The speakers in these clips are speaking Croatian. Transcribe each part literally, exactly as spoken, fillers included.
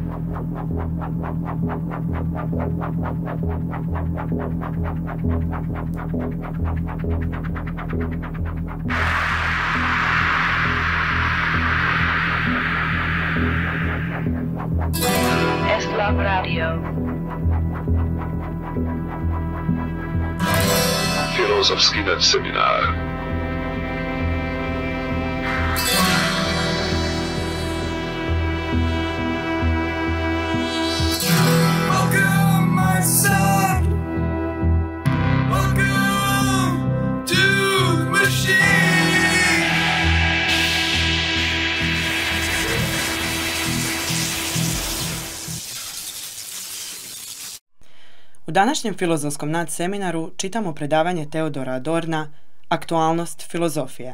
Eslav Radio. Filozofski web seminar. U današnjem filozofskom nadseminaru čitamo predavanje Teodora Adorna Aktualnost filozofije.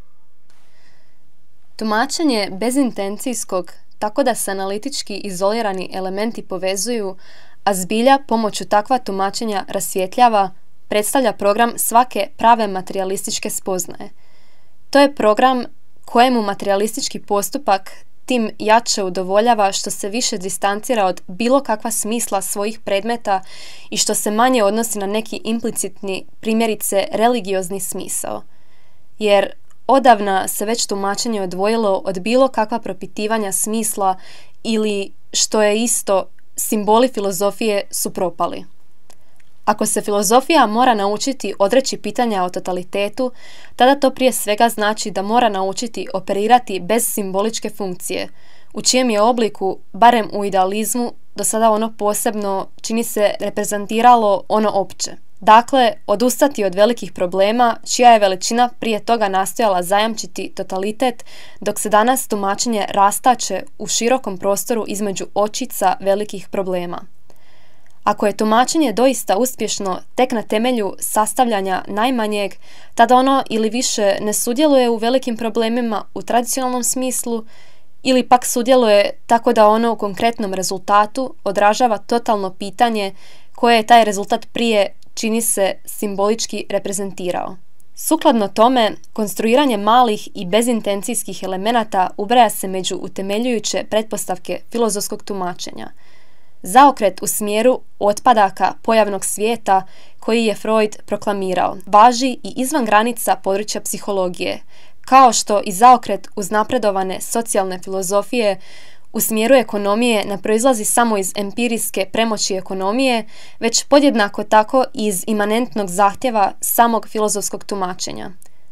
Tumačenje bezintencijskog, tako da se analitički izolirani elementi povezuju, a zbilja pomoću takva tumačenja rasvjetljava, predstavlja program svake prave materijalističke spoznaje. To je program kojemu materijalistički postupak tim jače udovoljava što se više distancira od bilo kakva smisla svojih predmeta i što se manje odnosi na neki implicitni, primjerice religiozni smisao. Jer odavna se već tumačenje odvojilo od bilo kakva propitivanja smisla ili, što je isto, simboli filozofije su propali. Ako se filozofija mora naučiti odreći pitanja o totalitetu, tada to prije svega znači da mora naučiti operirati bez simboličke funkcije, u čijem je obliku, barem u idealizmu, do sada ono posebno, čini se, reprezentiralo ono opće. Dakle, odustati od velikih problema, čija je veličina prije toga nastojala zajamčiti totalitet, dok se danas tumačenje rastače u širokom prostoru između očica velikih problema. Ako je tumačenje doista uspješno tek na temelju sastavljanja najmanjeg, tada ono ili više ne sudjeluje u velikim problemima u tradicionalnom smislu, ili pak sudjeluje tako da ono u konkretnom rezultatu odražava totalno pitanje koje je taj rezultat prije, čini se, simbolički reprezentirao. Sukladno tome, konstruiranje malih i bezintencijskih elemenata ubraja se među utemeljujuće pretpostavke filozofskog tumačenja. Zaokret u smjeru otpadaka pojavnog svijeta koji je Freud proklamirao važi i izvan granica područja psihologije, kao što i zaokret uznapredovane socijalne filozofije u smjeru ekonomije ne proizlazi samo iz empirijske premoći ekonomije, već podjednako tako i iz imanentnog zahtjeva samog filozofskog tumačenja.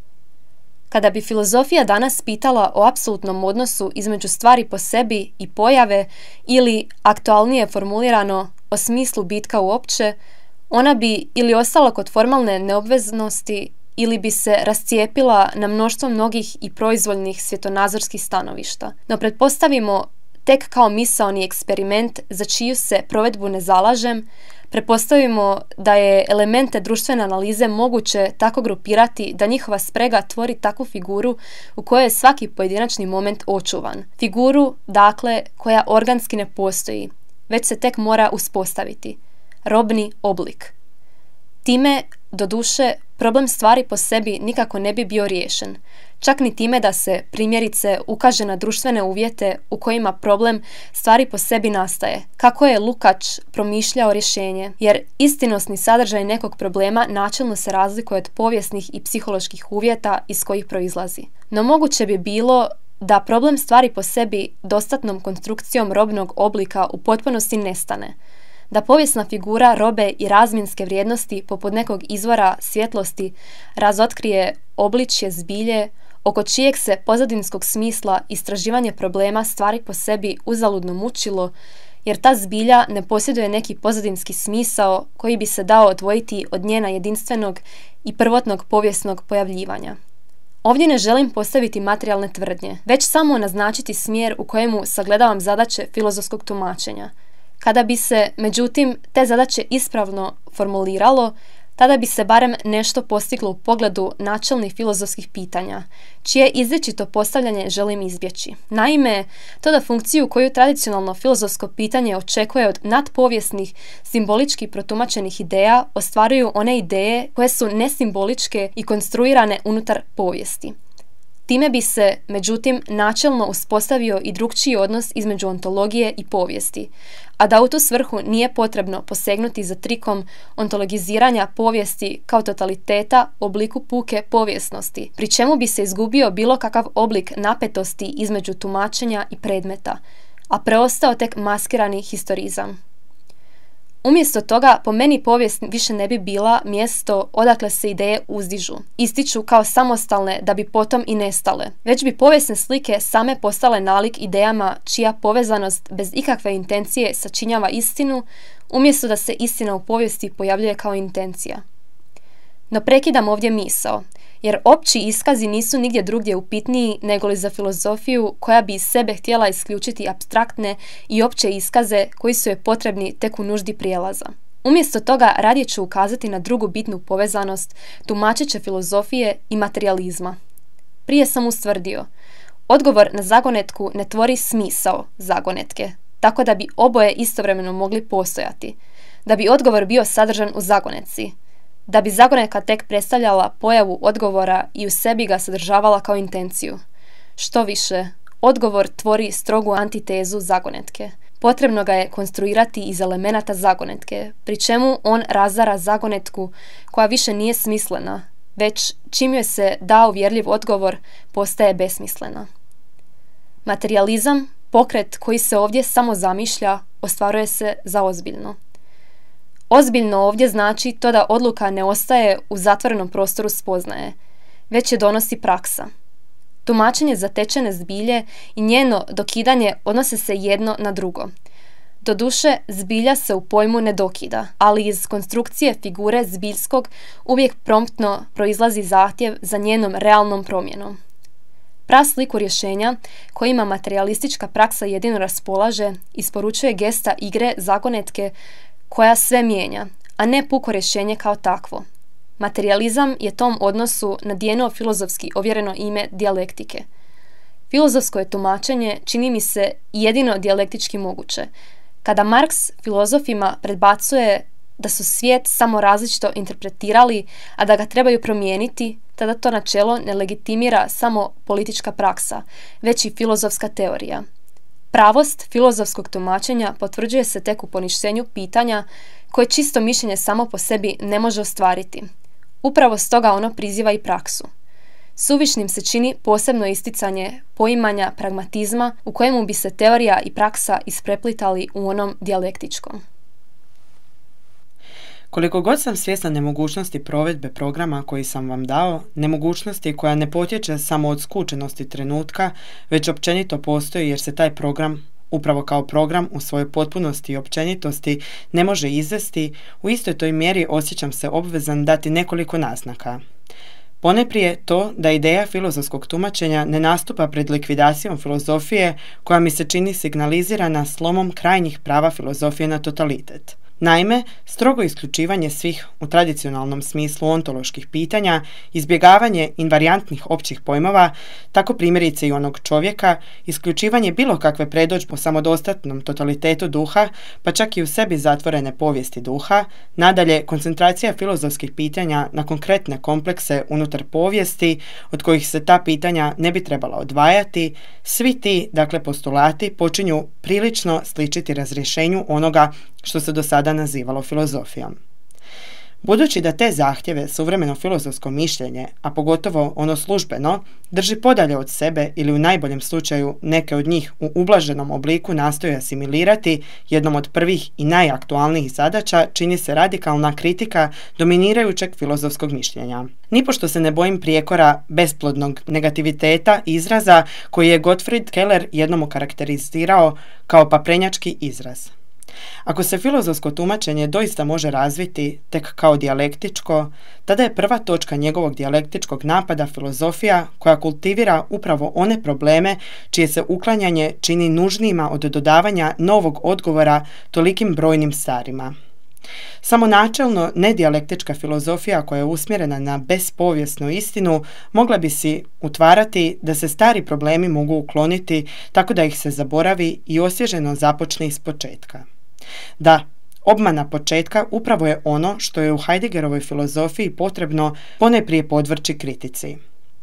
Kada bi filozofija danas pitala o apsolutnom odnosu između stvari po sebi i pojave ili, aktualnije formulirano, o smislu bitka uopće, ona bi ili ostala kod formalne neobveznosti ili bi se rascijepila na mnoštvo mnogih i proizvoljnih svjetonazorskih stanovišta. No pretpostavimo tek kao misaoni eksperiment za čiju se provedbu ne zalažem, pretpostavimo da je elemente društvene analize moguće tako grupirati da njihova sprega tvori takvu figuru u kojoj je svaki pojedinačni moment očuvan. Figuru, dakle, koja organski ne postoji, već se tek mora uspostaviti. Robni oblik. Time, doduše, problem stvari po sebi nikako ne bi bio riješen. Čak ni time da se, primjerice, ukaže na društvene uvjete u kojima problem stvari po sebi nastaje, kako je Lukács promišljao rješenje, jer istinosni sadržaj nekog problema načelno se razlikuje od povijesnih i psiholoških uvjeta iz kojih proizlazi. No moguće bi bilo da problem stvari po sebi dostatnom konstrukcijom robnog oblika u potpunosti nestane, da povijesna figura robe i razmjenske vrijednosti poput nekog izvora svjetlosti razotkrije obličje zbilje oko čijeg se pozadinskog smisla istraživanje problema stvari po sebi uzaludno mučilo, jer ta zbilja ne posjeduje neki pozadinski smisao koji bi se dao odvojiti od njena jedinstvenog i prvotnog povijesnog pojavljivanja. Ovdje ne želim postaviti materijalne tvrdnje, već samo naznačiti smjer u kojemu sagledavam zadaće filozofskog tumačenja. Kada bi se, međutim, te zadaće ispravno formuliralo, tada bi se barem nešto postiglo u pogledu načelnih filozofskih pitanja, čije izričito postavljanje želim izbjeći. Naime, to da funkciju koju tradicionalno filozofsko pitanje očekuje od nadpovijesnih, simbolički protumačenih ideja, ostvaruju one ideje koje su nesimboličke i konstruirane unutar povijesti. Time bi se, međutim, načelno uspostavio i drukčiji odnos između ontologije i povijesti, a da u tu svrhu nije potrebno posegnuti za trikom ontologiziranja povijesti kao totaliteta u obliku puke povijesnosti, pri čemu bi se izgubio bilo kakav oblik napetosti između tumačenja i predmeta, a preostao tek maskirani historizam. Umjesto toga, po meni povijest više ne bi bila mjesto odakle se ideje uzdižu, ističu kao samostalne da bi potom i nestale, već bi povijesne slike same postale nalik idejama čija povezanost bez ikakve intencije sačinjava istinu, umjesto da se istina u povijesti pojavljuje kao intencija. No prekidam ovdje misao, jer opći iskazi nisu nigdje drugdje upitniji nego li za filozofiju koja bi iz sebe htjela isključiti apstraktne i opće iskaze koji su joj potrebni tek u nuždi prijelaza. Umjesto toga radije ću ukazati na drugu bitnu povezanost tumačeće filozofije i materijalizma. Prije sam ustvrdio, odgovor na zagonetku ne tvori smisao zagonetke, tako da bi oboje istovremeno mogli postojati, da bi odgovor bio sadržan u zagonetci, da bi zagonetka tek predstavljala pojavu odgovora i u sebi ga sadržavala kao intenciju. Što više, odgovor tvori strogu antitezu zagonetke. Potrebno ga je konstruirati iz elemenata zagonetke, pri čemu on razara zagonetku koja više nije smislena, već čim joj se da uvjerljiv odgovor, postaje besmislena. Materijalizam, pokret koji se ovdje samo zamišlja, ostvaruje se za ozbiljno. Ozbiljno ovdje znači to da odluka ne ostaje u zatvorenom prostoru spoznaje, već je donosi praksa. Tumačenje zatečene zbilje i njeno dokidanje odnose se jedno na drugo. Doduše, zbilja se u pojmu ne dokida, ali iz konstrukcije figure zbiljskog uvijek promptno proizlazi zahtjev za njenom realnom promjenom. Prasliku rješenja kojima materijalistička praksa jedino raspolaže isporučuje gesta igre zagonetke koja sve mijenja, a ne puko rješenje kao takvo. Materijalizam je tom odnosu nadjenuo filozofski ovjereno ime dijalektike. Filozofsko je tumačenje, čini mi se, jedino dijalektički moguće. Kada Marks filozofima predbacuje da su svijet samo različito interpretirali, a da ga trebaju promijeniti, tada to načelo ne legitimira samo politička praksa, već i filozofska teorija. Pravost filozofskog tumačenja potvrđuje se tek u poništenju pitanja koje čisto mišljenje samo po sebi ne može ostvariti. Upravo stoga ono priziva i praksu. Suvišnim se čini posebno isticanje poimanja pragmatizma u kojemu bi se teorija i praksa ispreplitali u onom dijalektičkom. Koliko god sam svjesna nemogućnosti provedbe programa koji sam vam dao, nemogućnosti koja ne potječe samo od skučenosti trenutka, već općenito postoji jer se taj program, upravo kao program u svojoj potpunosti i općenitosti, ne može izvesti, u istoj toj mjeri osjećam se obvezan dati nekoliko naznaka. Poneprije to da ideja filozofskog tumačenja ne nastupa pred likvidacijom filozofije koja mi se čini signalizirana slomom krajnjih prava filozofije na totalitet. Naime, strogo isključivanje svih u tradicionalnom smislu ontoloških pitanja, izbjegavanje invarijantnih općih pojmova, tako primjerice i onog čovjeka, isključivanje bilo kakve predodžbe o samodostatnom totalitetu duha, pa čak i u sebi zatvorene povijesti duha, nadalje koncentracija filozofskih pitanja na konkretne komplekse unutar povijesti od kojih se ta pitanja ne bi trebala odvajati, svi ti, dakle, postulati počinju prilično sličiti razrješenju onoga što se do sada nazivalo filozofijom. Budući da te zahtjeve suvremeno filozofsko mišljenje, a pogotovo ono službeno, drži podalje od sebe ili u najboljem slučaju neke od njih u ublaženom obliku nastoji asimilirati, jednom od prvih i najaktualnijih zadaća čini se radikalna kritika dominirajućeg filozofskog mišljenja. Nipošto se ne bojim prijekora besplodnog negativiteta izraza koji je Gottfried Keller jednom okarakterizirao kao paprenjački izraz. Ako se filozofsko tumačenje doista može razviti tek kao dijalektičko, tada je prva točka njegovog dijalektičkog napada filozofija koja kultivira upravo one probleme čije se uklanjanje čini nužnijima od dodavanja novog odgovora tolikim brojnim starima. Samo načelno nedijalektička filozofija koja je usmjerena na bespovijesnu istinu mogla bi si utvarati da se stari problemi mogu ukloniti tako da ih se zaboravi i osvježeno započne iz početka. Da, obmana početka upravo je ono što je u Heideggerovoj filozofiji potrebno ponajprije podvrći kritici.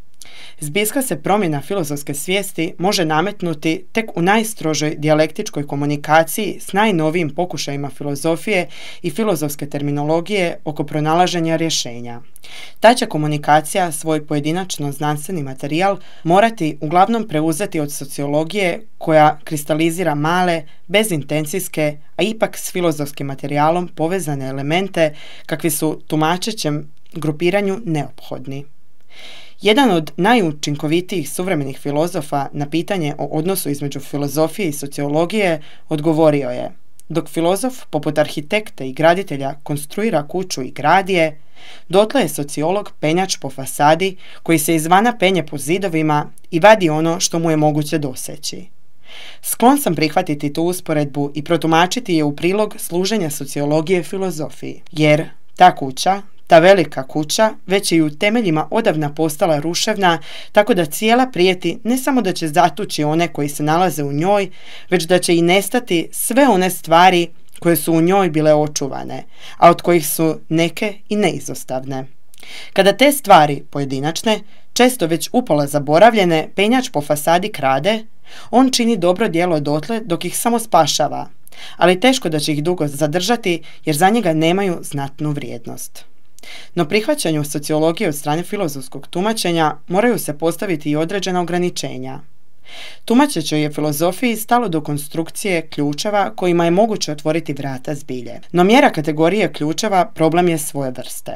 Zbiljska se promjena filozofske svijesti može nametnuti tek u najstrožoj dijalektičkoj komunikaciji s najnovijim pokušajima filozofije i filozofske terminologije oko pronalaženja rješenja. Ta će komunikacija svoj pojedinačno znanstveni materijal morati uglavnom preuzeti od sociologije koja kristalizira male, bezintencijske, a ipak s filozofskim materijalom povezane elemente kakvi su tumačećem grupiranju neophodni. Jedan od najučinkovitijih suvremenih filozofa na pitanje o odnosu između filozofije i sociologije odgovorio je: dok filozof poput arhitekta i graditelja konstruira kuću i gradi je, dotle je sociolog penjač po fasadi koji se izvana penje po zidovima i vadi ono što mu je moguće doseći. Sklon sam prihvatiti tu usporedbu i protumačiti je u prilog služenja sociologije filozofiji, jer ta kuća, ta velika kuća, već je i u temeljima odavna postala ruševna, tako da cijela prijeti ne samo da će zatući one koji se nalaze u njoj, već da će i nestati sve one stvari koje su u njoj bile očuvane, a od kojih su neke i neizostavne. Kada te stvari, pojedinačne, često već upola zaboravljene, penjač po fasadi krade, on čini dobro djelo dotle dok ih samo spašava, ali teško da će ih dugo zadržati jer za njega nemaju znatnu vrijednost. No prihvaćanju sociologije od strane filozofskog tumačenja moraju se postaviti i određena ograničenja. Tumačećoj je filozofiji stalo do konstrukcije ključeva kojima je moguće otvoriti vrata zbilje. No mjera kategorije ključeva problem je svoje vrste.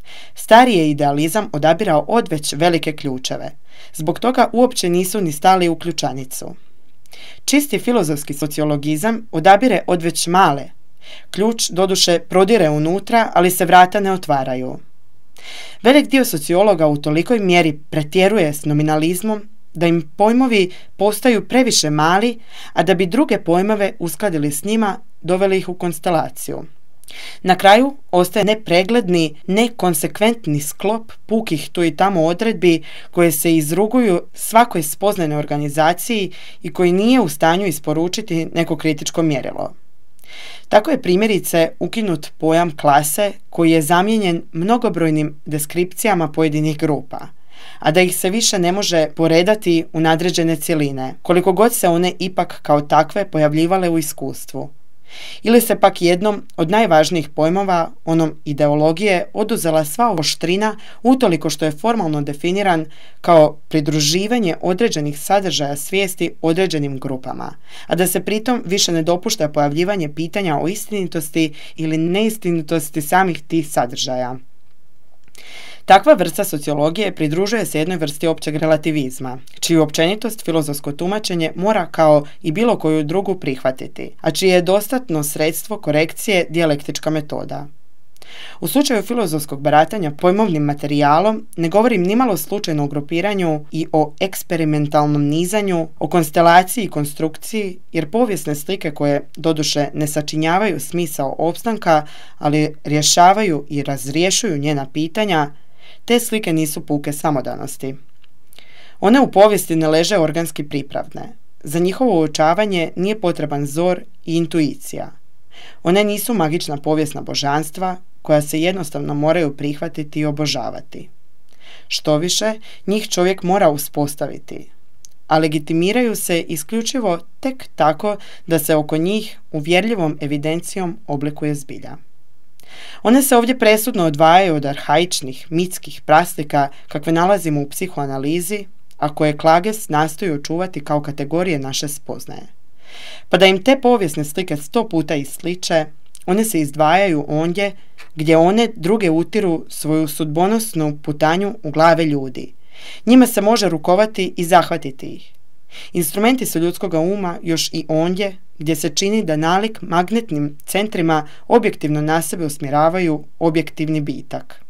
Stari je idealizam odabirao odveć velike ključeve, zbog toga uopće nisu ni stali u ključanicu. Čisti filozofski sociologizam odabire odveć male. Ključ doduše prodire unutra, ali se vrata ne otvaraju. Velik dio sociologa u tolikoj mjeri pretjeruje s nominalizmom da im pojmovi postaju previše mali, a da bi druge pojmove uskladili s njima, doveli ih u konstelaciju. Na kraju ostaje nepregledni, nekonsekventni sklop pukih tu i tamo odredbi koje se izruguju svakoj spoznajnoj organizaciji i koji nije u stanju isporučiti neko kritičko mjerilo. Tako je primjerice ukinut pojam klase koji je zamijenjen mnogobrojnim deskripcijama pojedinih grupa, a da ih se više ne može poredati u nadređene cjeline, koliko god se one ipak kao takve pojavljivale u iskustvu. Ili se pak jednom od najvažnijih pojmova, onom ideologije, oduzela sva oštrina utoliko što je formalno definiran kao pridruživanje određenih sadržaja svijesti određenim grupama, a da se pritom više ne dopušta pojavljivanje pitanja o istinitosti ili neistinitosti samih tih sadržaja. Takva vrsta sociologije pridružuje se jednoj vrsti općeg relativizma, čiju općenitost filozofsko tumačenje mora kao i bilo koju drugu prihvatiti, a čije je dostatno sredstvo korekcije dijalektička metoda. U slučaju filozofskog baratanja pojmovnim materijalom ne govorim nimalo slučajno o grupiranju i o eksperimentalnom nizanju, o konstelaciji i konstrukciji, jer povijesne slike koje doduše ne sačinjavaju smisao opstanka, ali rješavaju i razriješuju njena pitanja, te slike nisu puke samodanosti. One u povijesti ne leže organski pripravne. Za njihovo uočavanje nije potreban zor i intuicija. One nisu magična povijesna božanstva koja se jednostavno moraju prihvatiti i obožavati. Štoviše, njih čovjek mora uspostaviti, a legitimiraju se isključivo tek tako da se oko njih uvjerljivom evidencijom oblikuje zbilja. One se ovdje presudno odvajaju od arhaičnih, mitskih praslika kakve nalazimo u psihoanalizi, a koje Klages nastoji očuvati kao kategorije naše spoznaje. Pa da im te povijesne slike sto puta isliče, one se izdvajaju ondje gdje one druge utiru svoju sudbonosnu putanju u glave ljudi. Njima se može rukovati i zahvatiti ih. Instrumenti su ljudskoga uma još i ondje gdje se čini da nalik magnetnim centrima objektivno na sebe usmjeravaju objektivni bitak.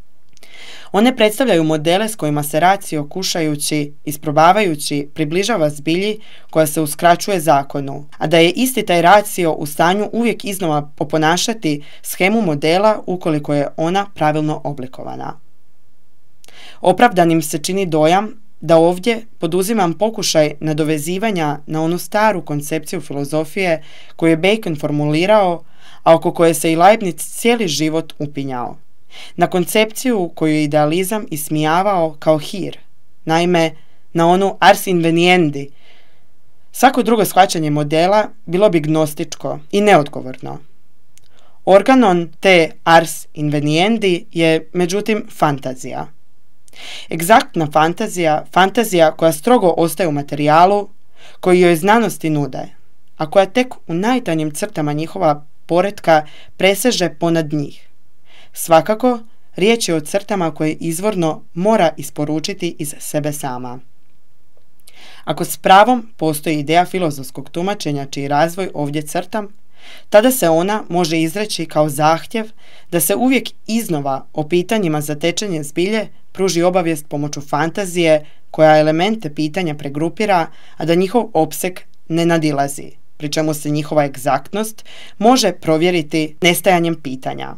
One predstavljaju modele s kojima se racio kušajući, isprobavajući, približava zbilji koja se uskraćuje zakonu, a da je isti taj racio u stanju uvijek iznova oponašati shemu modela ukoliko je ona pravilno oblikovana. Opravdanim se čini dojam da ovdje poduzimam pokušaj nadovezivanja na onu staru koncepciju filozofije koju je Bacon formulirao, a oko koje se i Leibniz cijeli život upinjao. Na koncepciju koju je idealizam ismijavao kao hir, naime na onu ars inveniendi. Svako drugo shvaćanje modela bilo bi gnostičko i neodgovorno. Organon te ars inveniendi je međutim fantazija. Egzaktna fantazija, fantazija koja strogo ostaje u materijalu, koji joj znanosti nude, a koja tek u najtanjim crtama njihova poretka preseže ponad njih. Svakako, riječ je o crtama koje izvorno mora isporučiti iz sebe sama. Ako s pravom postoji ideja filozofskog tumačenja čiji razvoj ovdje crtam, tada se ona može izreći kao zahtjev da se uvijek iznova o pitanjima zatečenja zbilje pruži obavijest pomoću fantazije koja elemente pitanja pregrupira, a da njihov opseg ne nadilazi, pri čemu se njihova egzaktnost može provjeriti nestajanjem pitanja.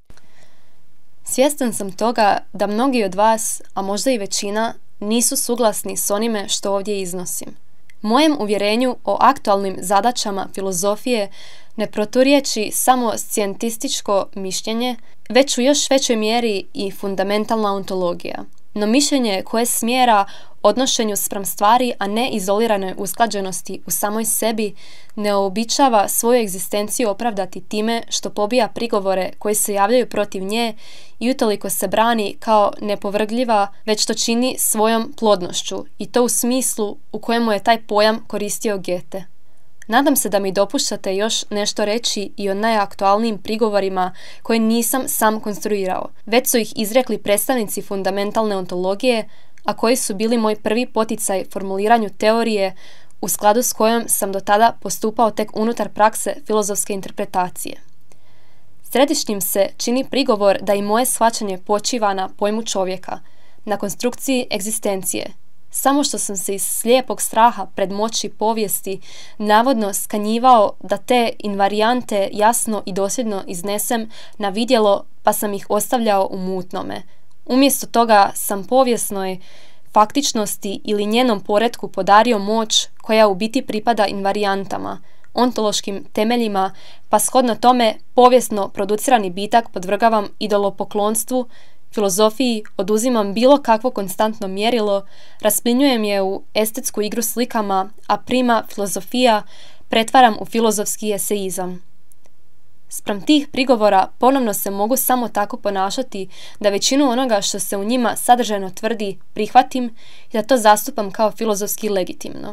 Svjestan sam toga da mnogi od vas, a možda i većina, nisu suglasni s onime što ovdje iznosim. Mojem uvjerenju o aktualnim zadaćama filozofije ne proturječi samo scijentističko mišljenje, već u još većoj mjeri i fundamentalna ontologija. No mišljenje koje smjera odnošenju spram stvari, a ne izoliranoj usklađenosti u samoj sebi, ne običava svoju egzistenciju opravdati time što pobija prigovore koji se javljaju protiv nje i utoliko se brani kao nepovrgljiva, već to čini svojom plodnošću, i to u smislu u kojemu je taj pojam koristio Goethe. Nadam se da mi dopuštate još nešto reći i o najaktualnijim prigovorima koje nisam sam konstruirao, već su ih izrekli predstavnici fundamentalne ontologije, a koji su bili moj prvi poticaj formuliranju teorije u skladu s kojom sam do tada postupao tek unutar prakse filozofske interpretacije. Središnjim se čini prigovor da i moje shvaćanje počiva na pojmu čovjeka, na konstrukciji egzistencije, samo što sam se iz slijepog straha pred moći povijesti navodno skanjivao da te invarijante jasno i dosljedno iznesem na vidjelo, pa sam ih ostavljao u mutnome. Umjesto toga sam povijesnoj faktičnosti ili njenom poretku podario moć koja u biti pripada invarijantama, ontološkim temeljima, pa shodno tome povijesno producirani bitak podvrgavam idolopoklonstvu, filozofiji oduzimam bilo kakvo konstantno mjerilo, rasplinjujem je u estetsku igru slikama, a prima filozofija pretvaram u filozofski eseizam. Spram tih prigovora ponovno se mogu samo tako ponašati da većinu onoga što se u njima sadržajno tvrdi prihvatim i da to zastupam kao filozofski legitimno.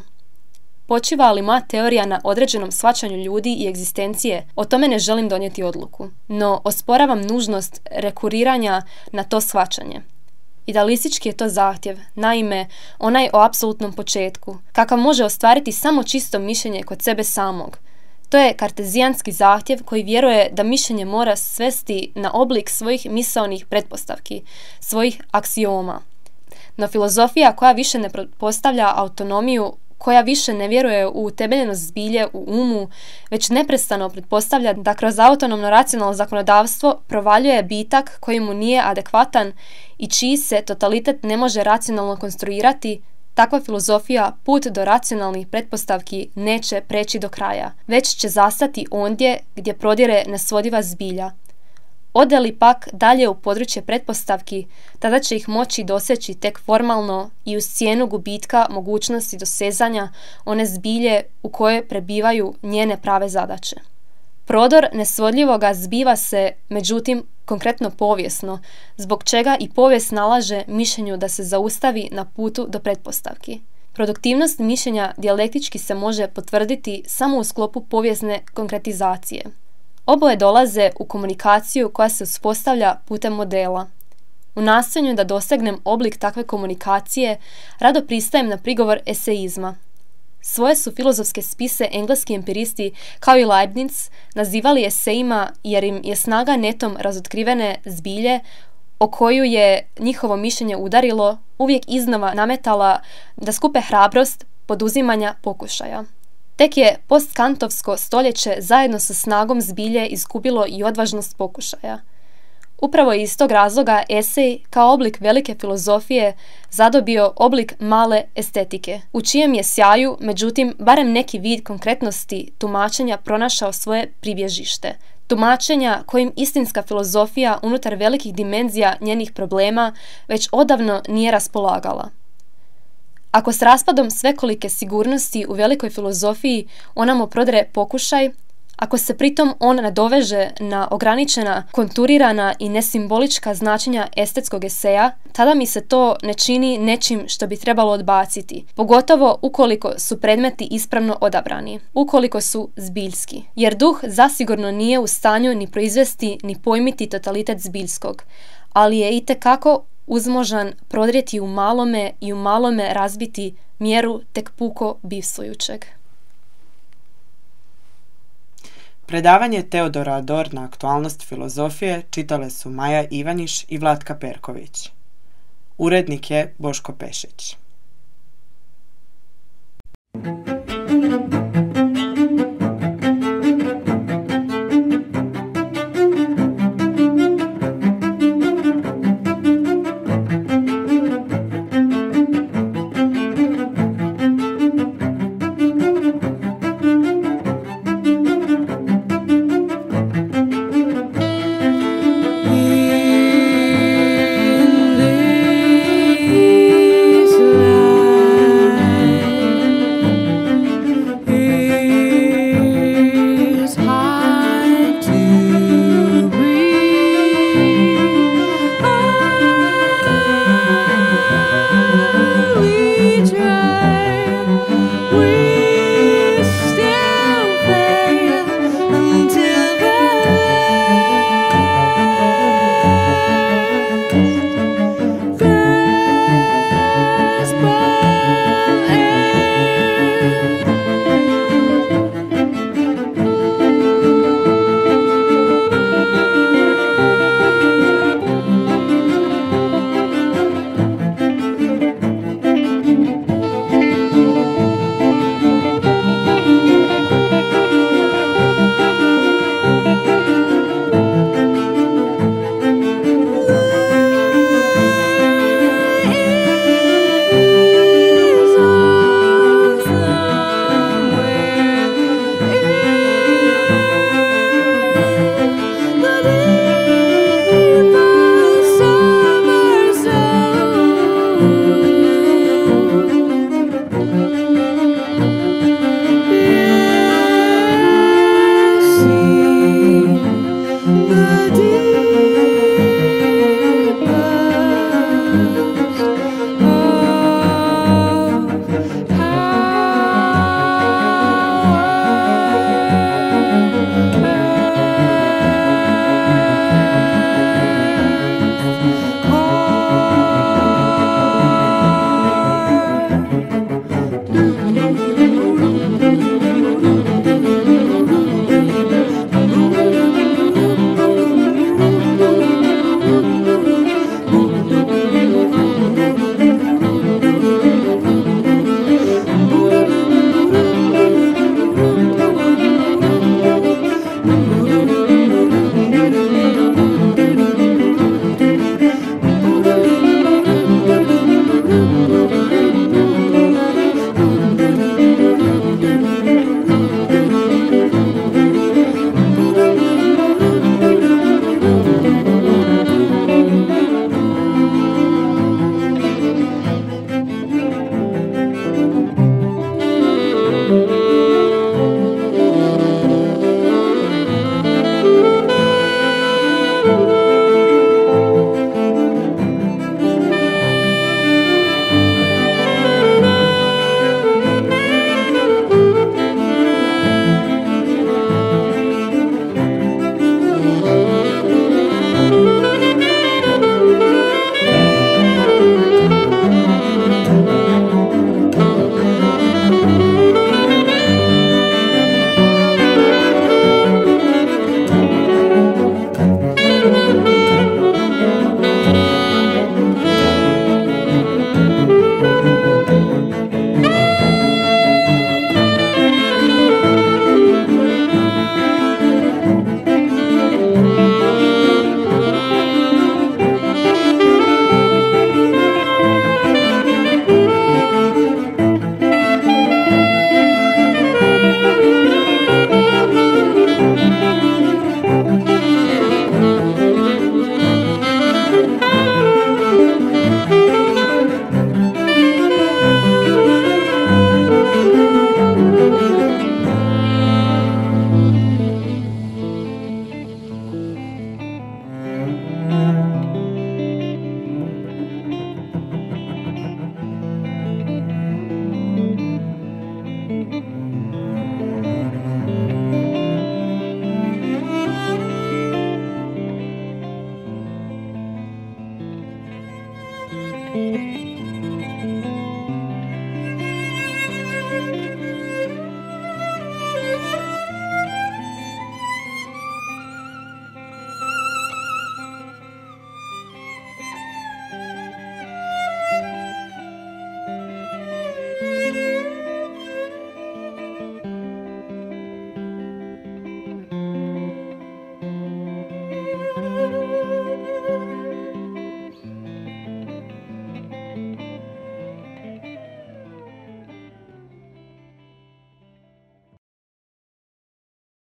Počiva li moja teorija na određenom shvaćanju ljudi i egzistencije, o tome ne želim donijeti odluku, no osporavam nužnost rekuriranja na to shvaćanje. Idealistički je to zahtjev, naime, onaj o apsolutnom početku, kakav može ostvariti samo čisto mišljenje kod sebe samog. To je kartezijanski zahtjev koji vjeruje da mišljenje mora svesti na oblik svojih misaonih pretpostavki, svojih aksioma. No filozofija koja više ne pretpostavlja autonomiju, koja više ne vjeruje u utemeljenost zbilje u umu, već neprestano pretpostavlja da kroz autonomno racionalno zakonodavstvo provaljuje bitak koji mu nije adekvatan i čiji se totalitet ne može racionalno konstruirati, takva filozofija put do racionalnih pretpostavki neće preći do kraja, već će zastati ondje gdje prodire nesvodiva zbilja. Ode li pak dalje u područje pretpostavki, tada će ih moći doseći tek formalno i uz cijenu gubitka mogućnosti dosezanja one zbilje u kojoj prebivaju njene prave zadaće. Prodor nesvodljivoga zbiva se, međutim, konkretno povijesno, zbog čega i povijest nalaže mišljenju da se zaustavi na putu do pretpostavki. Produktivnost mišljenja dijalektički se može potvrditi samo u sklopu povijesne konkretizacije. Oboje dolaze u komunikaciju koja se uspostavlja putem modela. U nastojanju da dosegnem oblik takve komunikacije, rado pristajem na prigovor eseizma. Svoje su filozofske spise engleski empiristi, kao i Leibniz, nazivali esejima jer im je snaga netom razotkrivene zbilje o koju je njihovo mišljenje udarilo, uvijek iznova nametala da skupe hrabrost poduzimanja pokušaja. Tek je postkantovsko stoljeće zajedno sa snagom zbilje izgubilo i odvažnost pokušaja. Upravo iz tog razloga esej, kao oblik velike filozofije, zadobio oblik male estetike, u čijem je sjaju, međutim, barem neki vid konkretnosti tumačenja pronašao svoje pribježište. Tumačenja kojim istinska filozofija unutar velikih dimenzija njenih problema već odavno nije raspolagala. Ako s raspadom svekolike sigurnosti u velikoj filozofiji onamo prodre pokušaj, ako se pritom on nadoveže na ograničena, konturirana i nesimbolička značenja estetskog eseja, tada mi se to ne čini nečim što bi trebalo odbaciti, pogotovo ukoliko su predmeti ispravno odabrani, ukoliko su zbiljski. Jer duh zasigurno nije u stanju ni proizvesti ni pojmiti totalitet zbiljskog, ali je itekako uzmožan prodrijeti u malome i u malome razbiti mjeru tek puko bivstvujućeg. Predavanje Teodora Adorna Aktualnost filozofije čitale su Maja Ivaniš i Vlatka Perković. Urednik je Boško Pešić.